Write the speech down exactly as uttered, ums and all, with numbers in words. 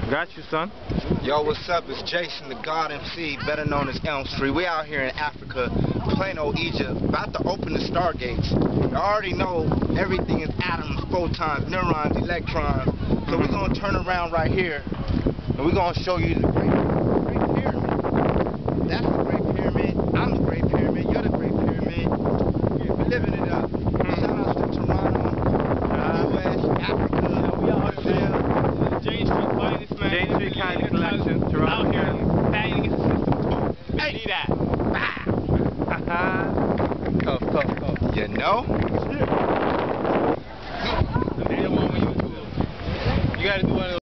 Got you, son. Yo, what's up? It's Jason, the God M C, better known as Elm Street. We out here in Africa, Plano, Egypt, about to open the stargates. You already know everything is atoms, photons, neurons, electrons. So we're going to turn around right here, and we're going to show you the Great, great Pyramid. That's the Great Pyramid. I'm the Great Pyramid. You're the Great Pyramid. Yeah, we're living it up. Shout out to Toronto, U S, Africa, we out Brazil. Jane Street finest, man. Jane Street kind of collection, Toronto. Out here, battling against the system. Hey. See that. Bah. Tough, tough, tough. You know?